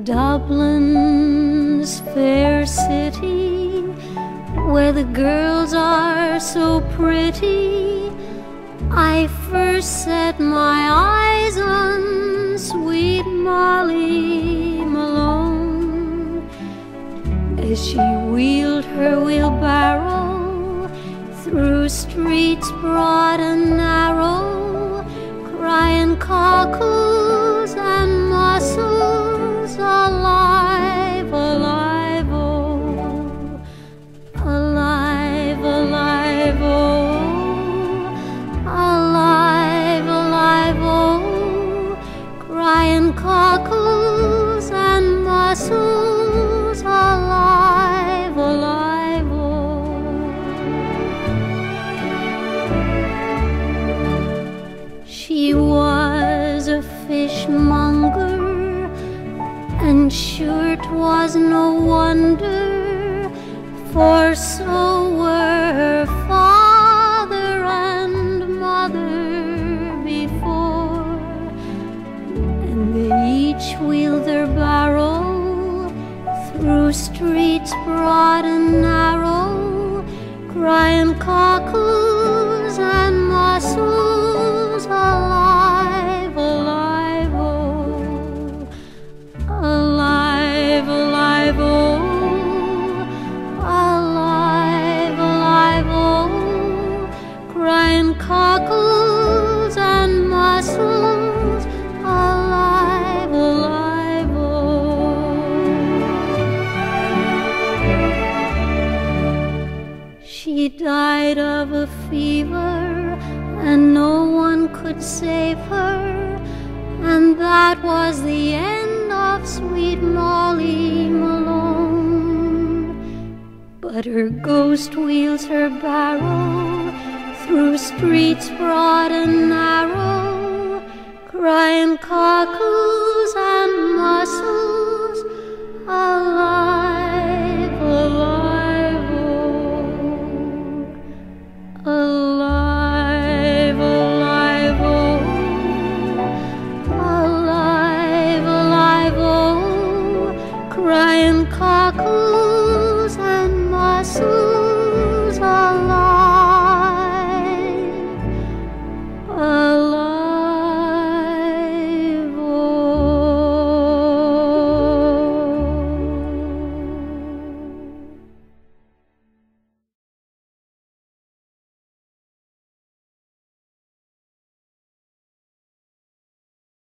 Dublin's fair city, where the girls are so pretty, I first set my eyes on sweet Molly Malone, as she wheeled her wheelbarrow through streets broad and narrow, crying cockles and mussels, alive, alive, oh, alive, alive, oh, alive, alive, oh, crying cockles and mussels, alive, alive, oh. She was a fishmonger, and sure 'twas no wonder, for so were her father and mother before, and they each wheeled their barrow through streets broad and narrow, crying cockles and mussels, alive, alive, oh, alive, alive, oh, alive, alive, oh, crying cockles and mussels, alive, alive, oh. She died of a fever, and no one could save her, and that was the end of sweet Molly Malone. But her ghost wheels her barrow through streets broad and narrow, crying cockles and mussels, alive.